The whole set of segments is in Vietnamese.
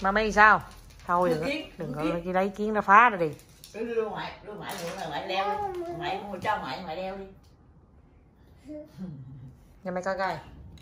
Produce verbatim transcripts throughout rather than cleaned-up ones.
Mami sao? Thôi đừng đừng có lấy kiến nó phá ra đi. Đưa đưa ngoại, đưa ngoại nữa, ngoại leo đi. Ngoại mua cho ngoại, ngoại leo đi. Nhà mày coi coi.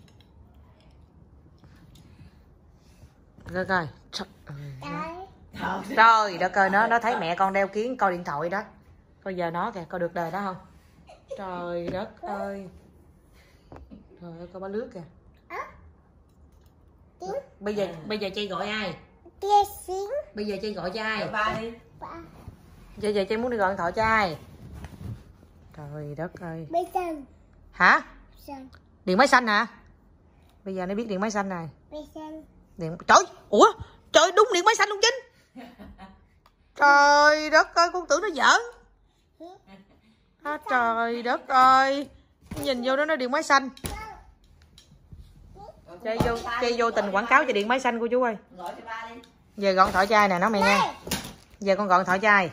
Coi coi. Trời, trời đất ơi, nó nó thấy mẹ con đeo kiến coi điện thoại đó. Coi giờ nó kìa, coi được đời đó không? Trời đất ơi. Trời ơi, coi bá lướt kìa. Bây giờ bây giờ Chi gọi ai? Bây giờ Chi gọi cho ai? Ba đi. Giờ giờ Chi muốn đi gọi điện thoại cho ai? Trời đất ơi. Hả? Điện máy xanh hả? Bây giờ nó biết điện máy xanh này. Điện... Trời, ủa? Trời, đúng điện máy xanh luôn Chính. Trời đất ơi, con tưởng nó giỡn. À, trời đất ơi. Nhìn vô đó nó điện máy xanh. Chơi vô, chơi vô tình quảng cáo cho điện máy xanh của chú ơi. Gọi cho ba đi. Giờ gọi điện thoại cho ai nè, nói mày nghe. Giờ con gọi điện thoại cho ai?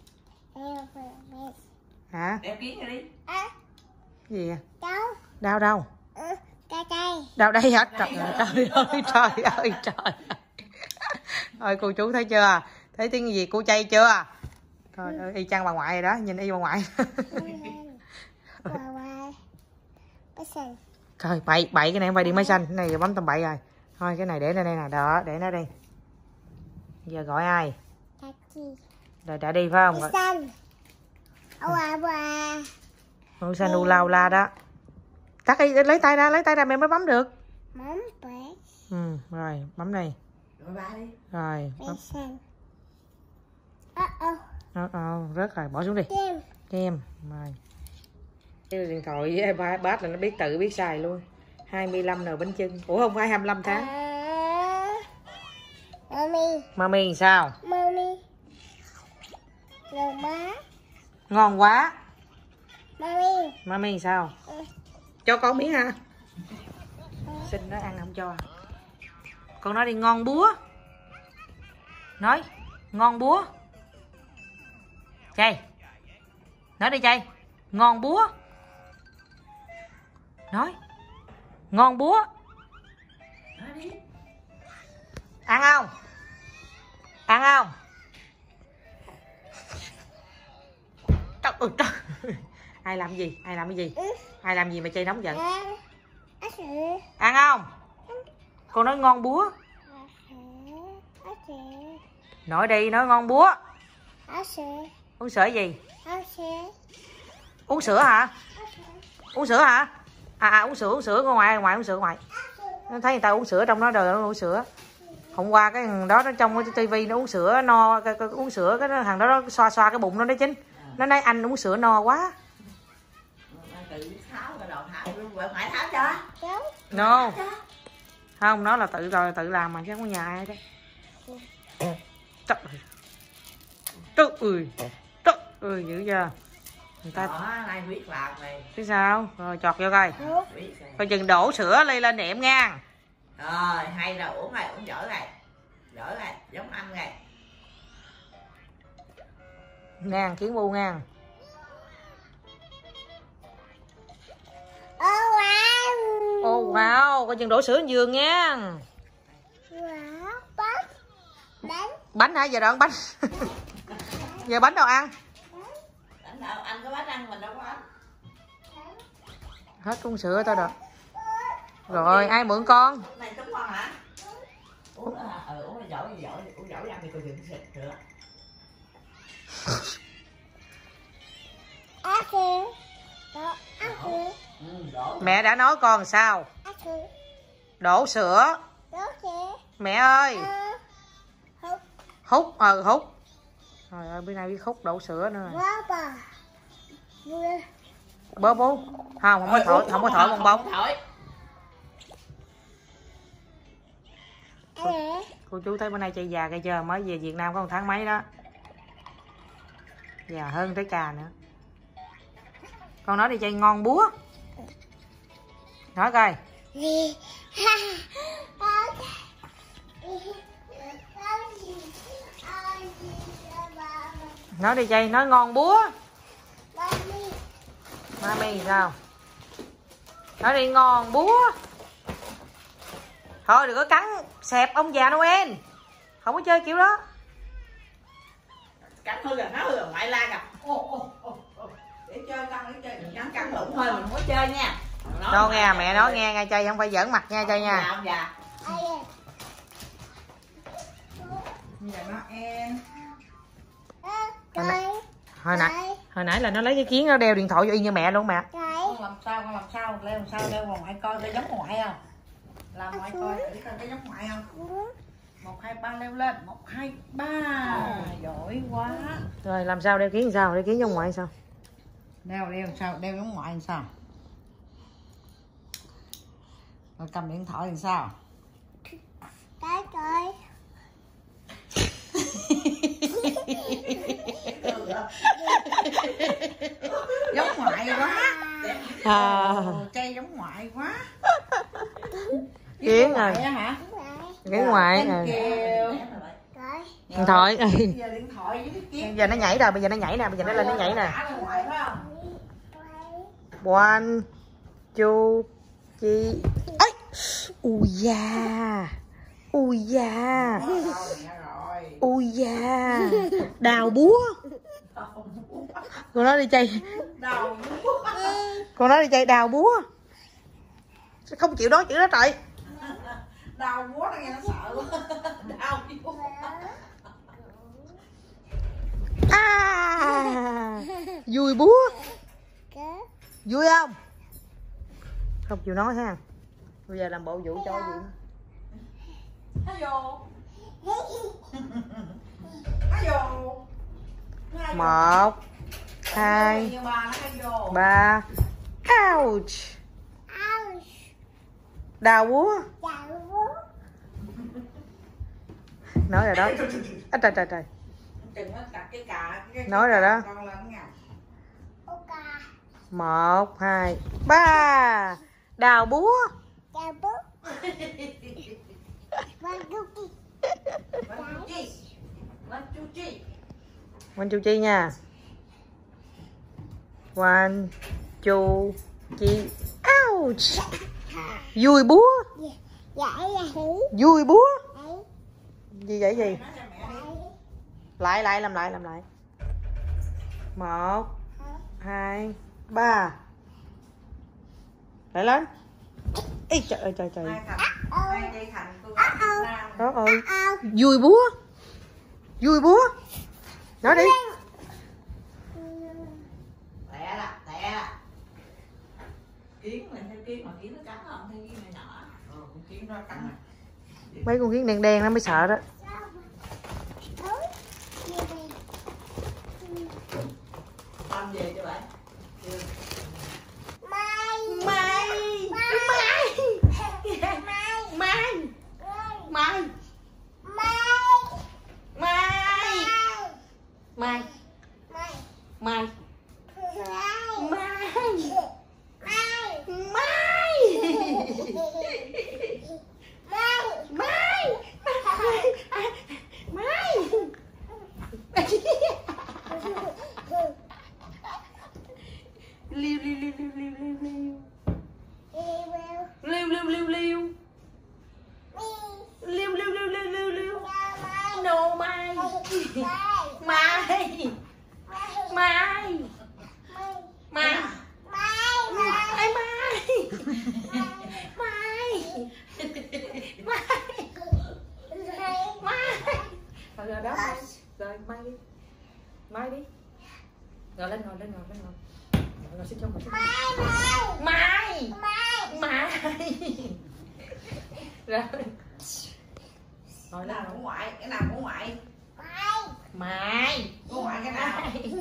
Hả? Đeo kiến rồi đi. Gì vậy? Đâu đâu? Đâu đây hả? Trời ơi, trời ơi, trời ơi, trời. Ơi cô chú thấy chưa? Thấy tiếng gì cô chay chưa? Trời ơi, y chang bà ngoại rồi đó, nhìn y bà ngoại. Trời, bậy, bậy cái này không phải điện máy xanh, cái này bấm tầm bậy rồi. Thôi cái này để đây đây nè, đó, để nó đi. Giờ gọi ai? Rồi đã đi phải không? Gọi... Ông xanh u lao la đó. Tắt đi, lấy tay ra, lấy tay ra mẹ mới bấm được. Ừ, rồi, bấm đây. Rồi, bấm. Ờ, ờ, rớt rồi, bỏ xuống đi. Kem. Rồi. Cái điện thoại với ba bát là nó biết tự biết xài luôn. hai mươi lăm nồi bánh chưng. Ủa không phải hai mươi lăm tháng. Mami. Mami sao? Mami. Ngon quá. Mami. Mami sao? Ừ. Cho con miếng ha. Ừ. Xin nó ăn không cho. Con nói đi ngon búa. Nói ngon búa. Chay. Nói đi Chay. Ngon búa. Nói. Ngon búa. Nói đi. Ăn không? Ăn không? Trời ơi trời. Ai làm gì? Ai làm cái gì? Ai làm gì mà Chay nóng giận? Ăn không? Con nói ngon búa. Nói đi, nói ngon búa. Uống sữa gì? Uống sữa hả? Uống sữa hả? À, à uống sữa, uống sữa, ngoài ngoài uống sữa ngoài. Nó thấy người ta uống sữa trong đó đời nó uống sữa. Hôm qua cái thằng đó nó trong cái tivi nó uống sữa no, cái, cái, uống sữa cái thằng đó nó xoa xoa cái bụng nó đấy Chính. Nó nói anh uống sữa no quá. No. Không, nó là tự rồi tự làm mà chứ không có nhà ai đấy. Trời ơi. Trời ơi. Trời ơi dữ chưa? Người ta ai biết làm này. Thế sao? Rồi chọt vô coi. Coi chừng đổ sữa lên lên niệm nha. Rồi, hay rồi, uống này, uống giỏi này. Giỏi này, giống anh này. Ngang kiến bu ngang. Oh wow. Oh wow, coi chừng đổ sữa lên giường nha. Wow, bánh. Bánh. Bánh hả? Giờ đoạn bánh. Giờ bánh đâu ăn? Bánh đâu, anh có bánh ăn mình đâu có bánh. Hết uống sữa tao được. Rồi, ai mượn con? Này tấm con hả? Uống hả? Ừ, uống giỏi giỏi, uống giỏi ăn thì tôi dựng xịt được. Mẹ đã nói con sao? Đổ sữa. Mẹ ơi. Hút, ừ hút. Trời ơi, bữa nay biết hút đổ sữa nữa rồi. Bố bố. Không, không có thổi, không có thổi bong bóng. Cô, cô chú thấy bữa nay Chay già cây chưa? Mới về Việt Nam có một tháng mấy đó. Già hơn tới cà nữa. Con nói đi Chay ngon búa. Nói coi. Nói đi Chay, nói ngon búa. Mami sao? Nói đi ngon búa. Thôi đừng có cắn xẹp ông già Noel. Không có chơi kiểu đó. Cắn hư rồi, nó hư rồi, ngoại la gặp. Ô, ô, ô, ô. Để chơi con, để chơi, đừng cắn cắn lủng thôi, mình không có chơi nha. Đâu nghe, mẹ nói nghe nghe chơi, không phải giỡn mặt nha chơi nha. Dạ, dạ. Giờ nó em. Hồi nãy, hồi nãy, hồi nãy là nó lấy cái kiến nó đeo điện thoại vô y như mẹ luôn mẹ. Con làm sao, con làm sao, leo làm sao, leo vào ngoại coi, coi giống ngoại không? Làm ngoại coi, thử coi cái giống ngoại không? Một, hai, ba leo lên, một, hai, ba. Giỏi quá. Rồi làm sao đeo kiến làm sao, đeo kiến giống ngoại sao? Đeo, đeo làm sao, đeo giống ngoại làm sao? Rồi cầm điện thoại làm sao? Cái trời. Giống ngoại quá. À. Chơi giống ngoại quá. Kiến rồi. Hả? Kiến ngoại rồi. Điện thoại. Giờ điện thoại với cái kiến. Bây giờ nó nhảy rồi, bây giờ nó nhảy nè, bây giờ nó lên nó nhảy nè. One, two, three. Ấy. Ui da. Ui da. Ui da. Đào búa. Con nói đi chơi. Đào búa. Con nói đi chơi đào búa. Sao không chịu nói chữ đó trời. Đào búa nó nghe nó sợ quá. Đào búa. À. Vui búa. Vui không? Không chịu nói ha. Bây giờ làm bộ vụ cho gì. Hello. Hello. Một, hai, ba. Ouch. Đào búa. Nói rồi đó. À, trời trời trời. Nói rồi đó. Một, hai, ba. Đào búa. One, two, three nha. One, two, three. Ouch. Vui búa. Vui búa. Gì vậy gì? Lại lại làm lại làm lại. Một, hai, ba. Lại lên. Ê trời ơi trời trời. Đó ơi. Vui búa. Vui búa. Nói đi. Tè là tè. Kiến này theo kiến mà kiến nó cắn không, theo kiến này nhỏ. Ừ, kiến nó cắn. Mấy con kiến đen đen nó mới sợ đó. Làm gì cho bạn? Mai. Mai. Mai. Mai. Mai. Mai. Mai. Mai. Liêu liêu liêu liêu liêu liêu liêu. Liêu liêu liêu liêu. Liêu liêu liêu liêu liêu liêu. No mai. Mai. Mai. Mai. Mai mai. Mai. Mai. Rồi rồi đó. Rồi mai đi. Mai đi. Ngồi lên ngồi lên ngồi lên ngồi. Ngồi xuống ngồi xuống. Mai. Mai. Mai. Rồi. Rồi nào của ngoại, cái nào của ngoại? Mai. Của ngoại cái nào?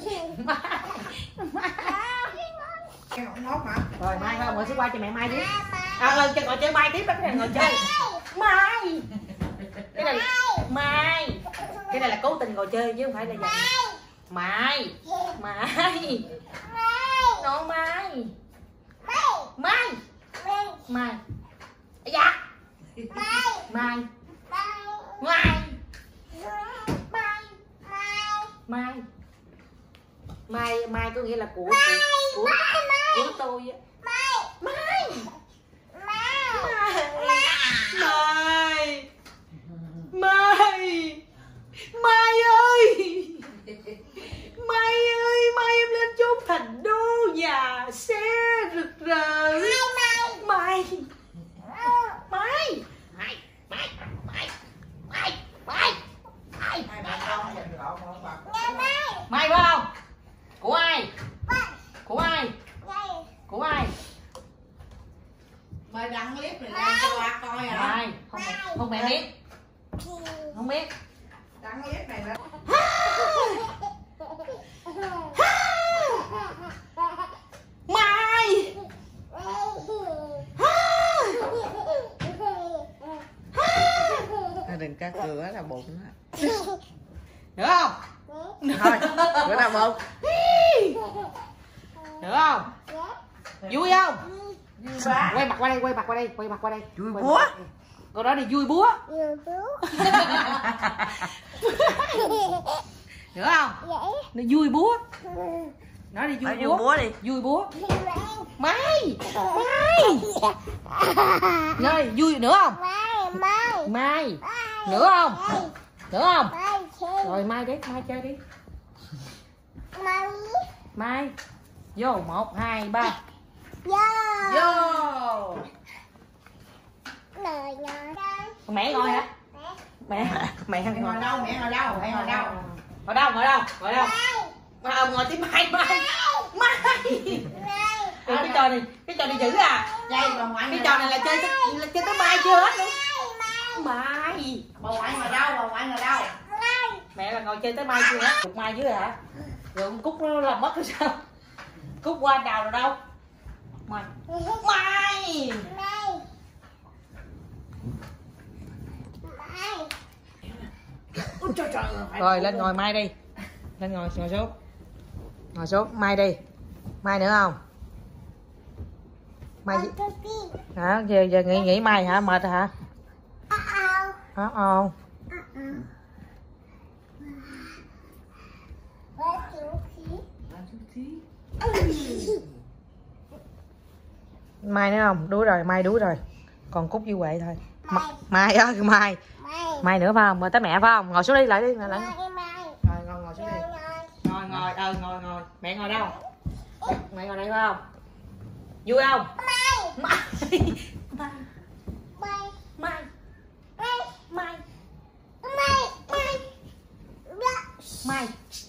Mai. Cái ngọn ngốt hả? Rồi Mai thôi, ngồi xuống qua cho mẹ Mai tiếp. À lên cho ngồi chơi Mai tiếp đó, cái này ngồi chơi. Mai. Cái này là Mai. Cái này là cố tình ngồi chơi chứ không phải là dành. Mai. Mai. Nó Mai. Mai. Mai. Dạ. Mai. Mai. Mai. Mai. Mai có nghĩa là của của của, của tôi á. Mai. Mai. Mai. Mai. Mai. Không biết. Chẳng biết này là Mai. đừng cắt cửa là bụng á. Được không? Thôi, bữa nào bụng. Được không? Vui không? Quay mặt qua đây, quay mặt qua đây, quay mặt qua đây. Vui Quay búa. mặt. Cô đó thì vui búa. Được không? Nó vui búa. Nói đi vui Nói búa. búa đi. Vui búa. Mai. Mai. Nói vui nữa không? Mai. Nữa không? Nữa không? Rồi Mai đi, Mai chơi đi. Mai. Vô một hai ba. Vô. Mẹ ngồi hả? Mẹ mẹ Mẹ ngồi đâu? Mẹ ngồi đâu? Mẹ ngồi đâu? Ngồi đâu? Ngồi đâu? Ngồi đâu? Mà ngồi tiếp Mai Mai. Mai. Rồi cái trò này, cái trò này dữ à? Đây bà ngoại. Cái trò này là chơi là chơi tới Mai chưa hết luôn. Mai. Bà ngoại ngồi đâu? Bà ngoại ngồi đâu? Mẹ là ngồi chơi tới Mai chưa hết? Được Mai dưới hả? Rồi con Cúc nó làm mất hay sao? Cúc qua đào rồi đâu? Mai. Mai. Ôi trời trời. Rồi lên ngồi Mai đi. Lên ngồi ngồi xuống. Ngồi xuống Mai đi. Mai nữa không? Mai hả? Giờ giờ nghỉ nghỉ Mai hả? Mệt rồi hả? Hả? Ồ. Mai nữa không? Đuối rồi, Mai đuối rồi. Còn Cúc với Huệ thôi. Ma Mai ơi, Mai. Mai nữa phải không? Rồi tới mẹ phải không? Ngồi xuống đi lại đi, lại. Rồi ngồi ngồi xuống đi. Ngồi ngồi ờ ngồi ngồi. Mẹ ngồi đâu? Mẹ ngồi đây phải không? Vui không? Mai. Mai. Mai. Mai. Mai. Mai.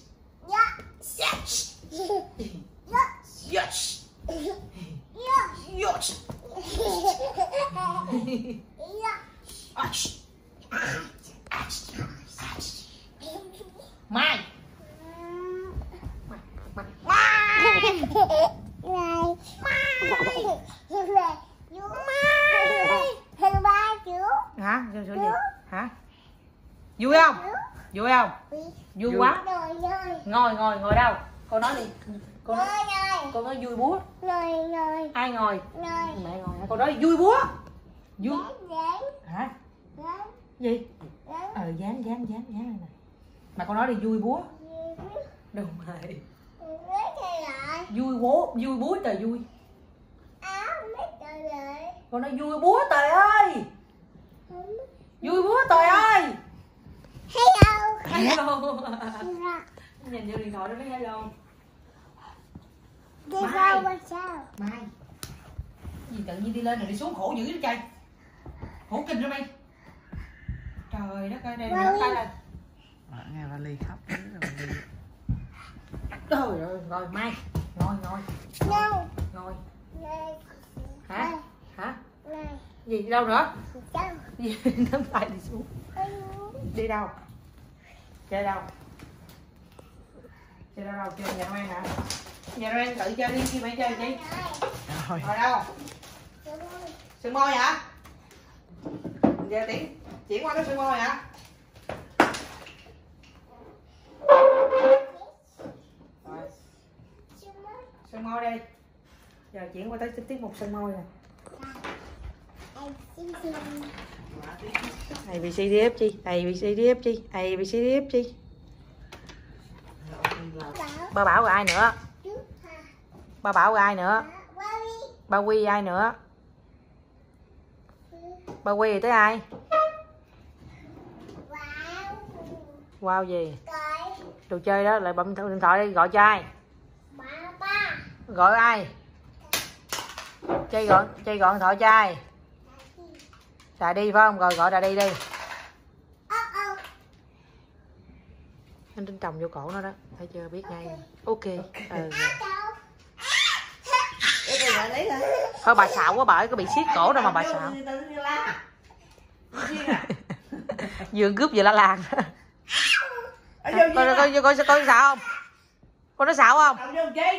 Yes. Yes. Yes. Mai. Hả? Sao sao gì? Hả? Vui không? Vui không? Vui quá. Ngồi ngồi ngồi đâu? Cô nói đi. Cô nói, cô nói vui búa. Ai ngồi? Mẹ ngồi. Cô nói vui búa. Vui. Hả? Gì? Ờ dán dán dán dán này nè. Mà cô nói đi vui búa. Đúng rồi. Vui búa, vui búa trời vui. Cô nói vui búa trời ơi. Vui búa trời ơi. Hello. Hello. Nhìn vô điện thoại nó nói hello. Mai. Mai. Gì tự nhiên đi lên rồi đi xuống khổ dữ đó trời. Khổ kinh rồi mày. Trời đất ơi, đây là tay là. Nghe vali khóc. Trời ơi, rồi Mai. Ngồi ngồi. Ngồi. Hả? Hả? Gì đi đâu nữa? Gì nắm tay đi xuống. Đi đâu? Chơi đâu? Chơi đâu đâu? Chơi nhà Noel hả? Nhà Noel tự chơi đi, khi mẹ chơi đi. Rồi. Rồi đâu? Sương môi hả? Giờ chuyển chuyển qua cái sương môi hả? Rồi. Sương môi đi. Giờ chuyển qua tới tiết mục sương môi rồi. A B C D F G, A B C D F G, A B C D F G. Ba Bảo rồi ai nữa? Ba Bảo rồi ai nữa? Ba Quy ai nữa? Ba Quy rồi tới ai? Wow gì? Đồ chơi đó lại bấm điện thoại đi, gọi cho ai? Gọi ai? Chơi gọi chơi gọi điện thoại cho ai? Đà đi phải không? Rồi gọi Đà đi đi. Anh Trinh trồng vô cổ nó đó, thấy chưa, biết ngay. Ok. Ừ. Thôi bà xạo quá, bà ấy có bị siết cổ đâu mà bà xạo. vừa cướp vừa la làng. Ở coi coi coi coi coi xạo không? Con nó xạo không? Đâu vô chi?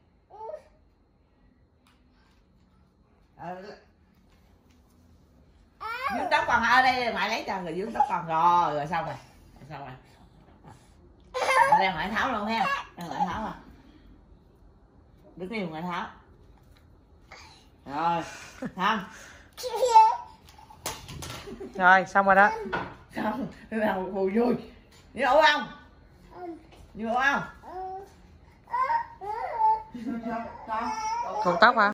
Dương tóc còn ở đây ngoại lấy cho rồi dương tóc còn rồi rồi xong rồi xong rồi đây ngoại tháo luôn ha, đây ngoại tháo à, đứng đi ngoại tháo rồi xong rồi xong rồi đó. xong bây giờ vui vui đi ổ không đi ổ không Cột tóc hả?